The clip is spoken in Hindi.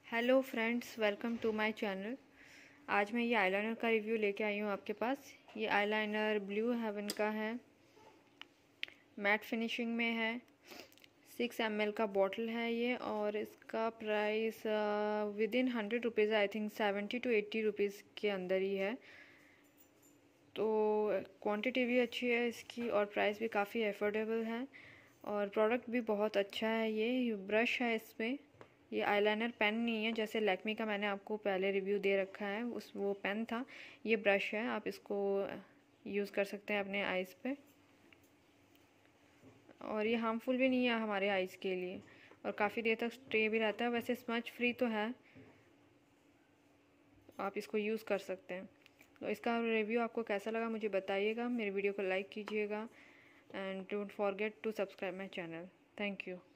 Hello friends, welcome to my channel. आज मैं ये आईलाइनर का रिव्यू लेके आई हूँ आपके पास। ये आईलाइनर ब्लू हेवन का है, मैट फिनिशिंग में है। 6 ml का बॉटल है ये, और इसका price within 100 rupees, I think 70 to 80 rupees के अंदर ही है। तो क्वांटिटी भी अच्छी है इसकी और प्राइस भी काफ़ी एफोर्डेबल है, और प्रोडक्ट भी बहुत अच्छा है। ये ब्रश है इसमें, ये आईलाइनर पेन नहीं है जैसे लैक्मी का मैंने आपको पहले रिव्यू दे रखा है, वो पेन था। ये ब्रश है, आप इसको यूज़ कर सकते हैं अपने आइज़ पे, और ये हार्मफुल भी नहीं है हमारे आइज़ के लिए, और काफ़ी देर तक स्टे भी रहता है। वैसे स्मच फ्री तो है, आप इसको यूज़ कर सकते हैं। तो इसका रिव्यू आपको कैसा लगा मुझे बताइएगा। मेरे वीडियो को लाइक कीजिएगा and don't forget to subscribe my channel. Thank you.